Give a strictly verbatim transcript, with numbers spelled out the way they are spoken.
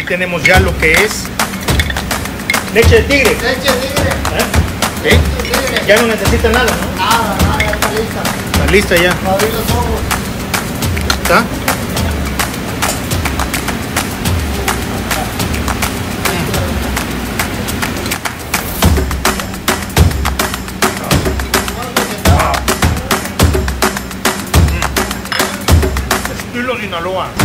tenemos ya lo que es leche de tigre. Leche de tigre. ¿Eh? Leche de tigre. Ya no necesita nada, ¿no? Nada, nada, ya está lista. Está lista ya. Para abrir los ojos. ¿Está? Estilo Sinaloa.